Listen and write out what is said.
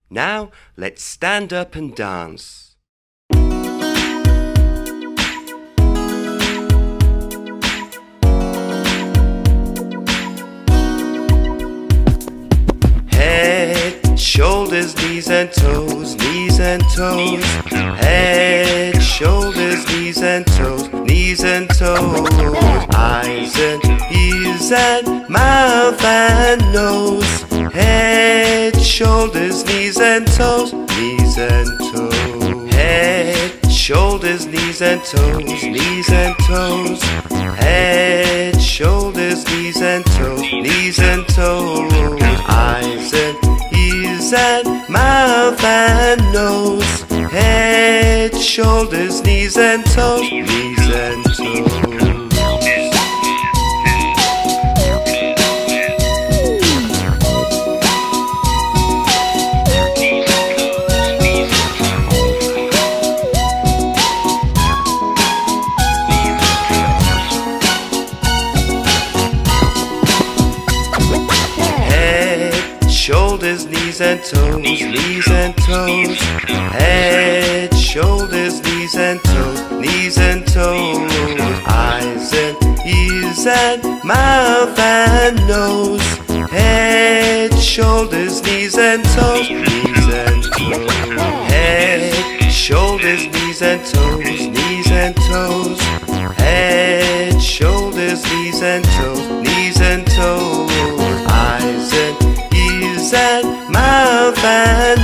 Now let's stand up and dance. Head, shoulders, knees and toes, knees and toes. Head, shoulders, knees and toes, knees and toes. Eyes and ears and mouth and nose. Head, shoulders, knees and toes, knees and toes. Head, shoulders, knees and toes, knees and toes. Head, shoulders, knees and toes, knees and toes. Eyes and ears and mouth and nose. Head, shoulders, knees and toes, knees and toes. Shoulders, knees and toes, knees and toes. Head, shoulders, knees and toes, knees and toes. Eyes and ears and mouth and nose. Head, shoulders, knees and toes, knees and toes. Head, shoulders, knees and toes, knees and toes. Head, shoulders, knees and toes, knees and toes. Eyes and ears and mouth and